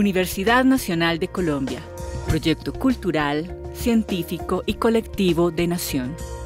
Universidad Nacional de Colombia, proyecto cultural, científico y colectivo de Nación.